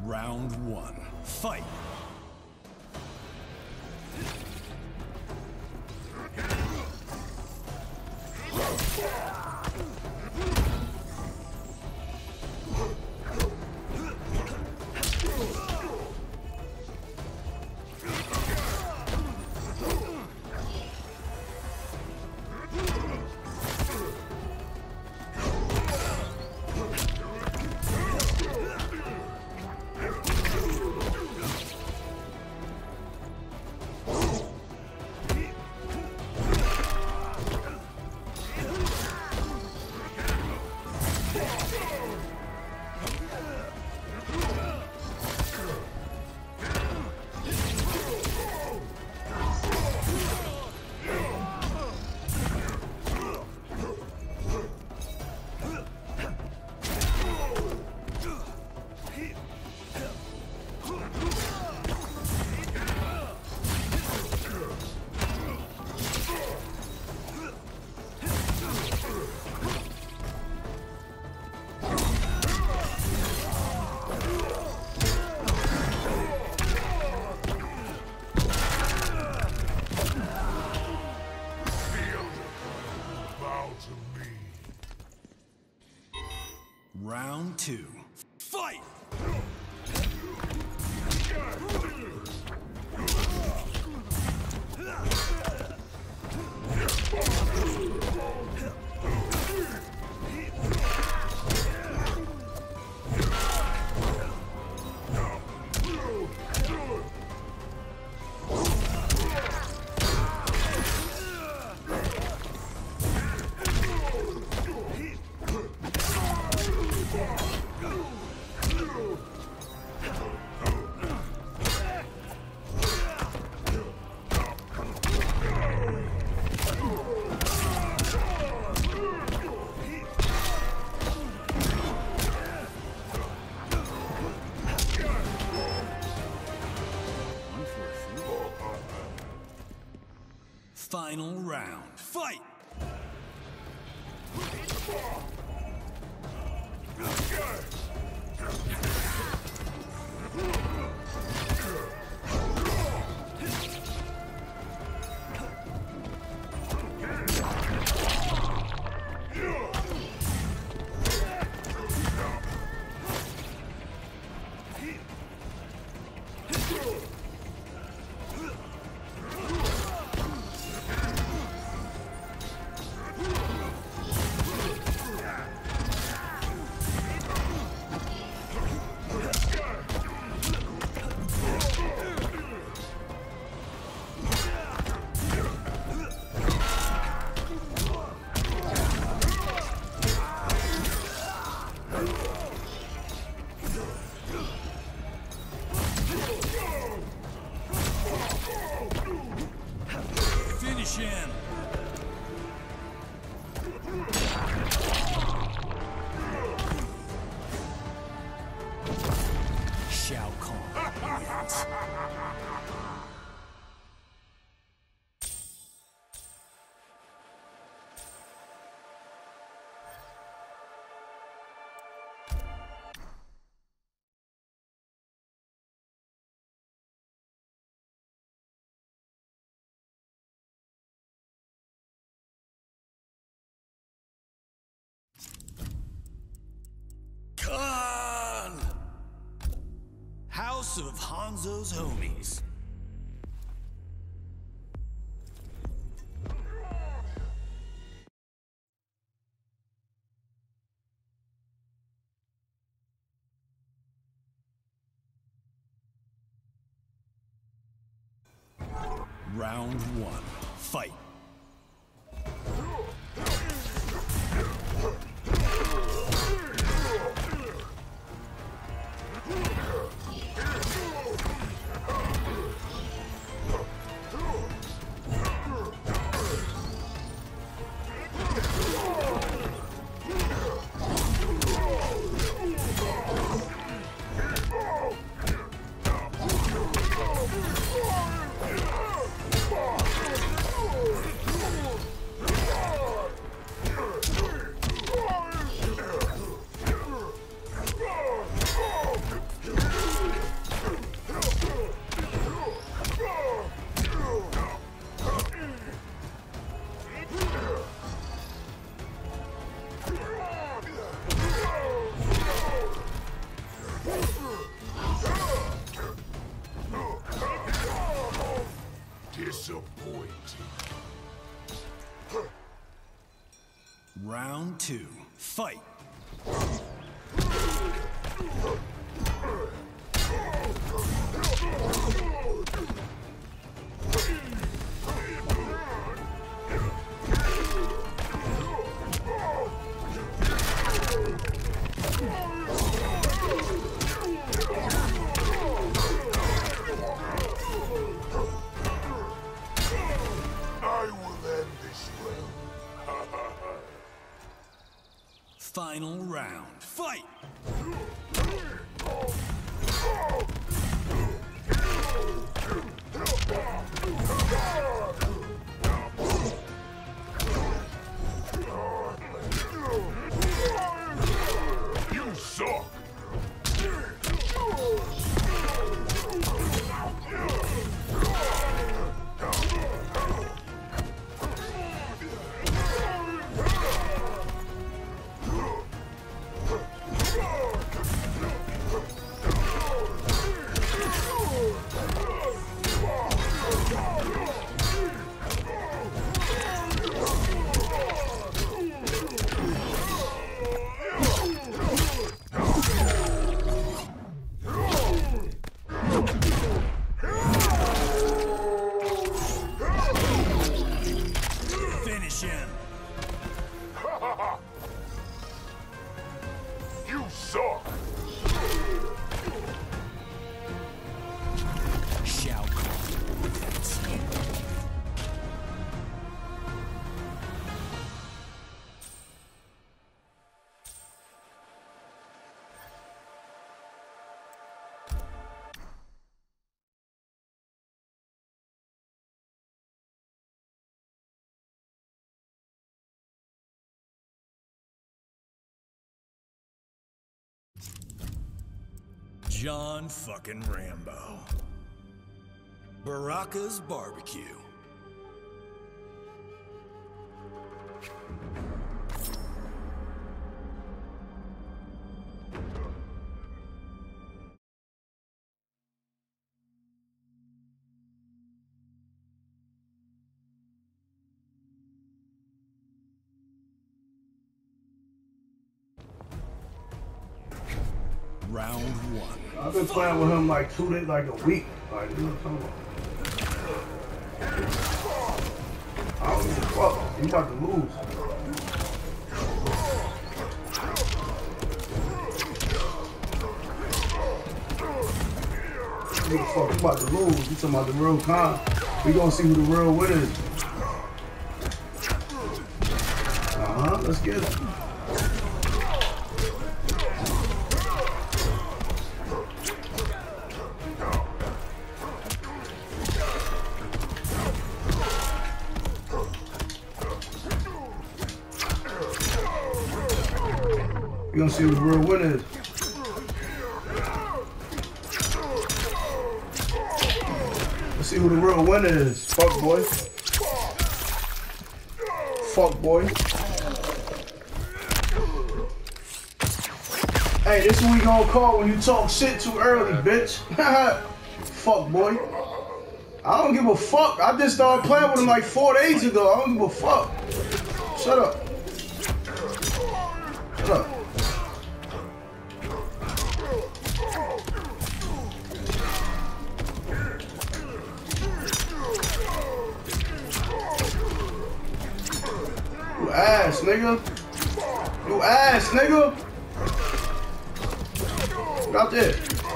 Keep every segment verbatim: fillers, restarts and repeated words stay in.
Round one, fight! Round two, fight! Final round, fight! Finish him! Shao Kahn wins. Kahn! House of Hanzo's homies. Round one, fight. two, fight. Final round, fight! You suck! Finish him. You suck! Shao Kahn wins. John fucking Rambo. Baraka's barbecue. Round one. I've been playing with him like two days, like a week. Like, you know what I'm talking about? I don't give a fuck. You about to lose. You give a fuck. You about to lose. You talking about the real con. We gonna see who the real winner is. Uh-huh. Let's get it. We're gonna see who the real winner is. Let's see who the real winner is. Fuck boy. Fuck boy. Hey, this is what we gonna call when you talk shit too early, bitch. Fuck boy. I don't give a fuck. I just started playing with him like four days ago. I don't give a fuck. Shut up. Shut up. You ass, nigga. You ass, nigga. Get out there.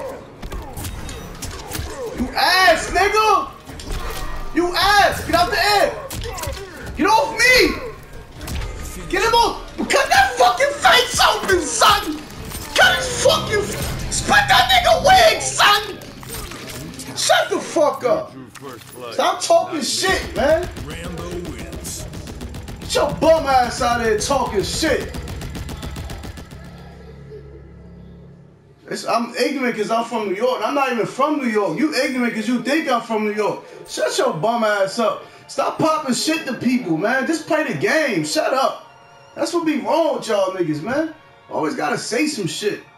You ass, nigga. You ass. Get out the air. Get off me. Get him off. Cut that fucking face open, son. Cut his fucking. Split that nigga wig, son. Shut the fuck up. Stop talking shit, man. Rambo wins. Get your bum ass out there talking shit. It's, I'm ignorant because I'm from New York. I'm not even from New York. You ignorant because you think I'm from New York. Shut your bum ass up. Stop popping shit to people, man. Just play the game. Shut up. That's what be wrong with y'all niggas, man. Always gotta say some shit.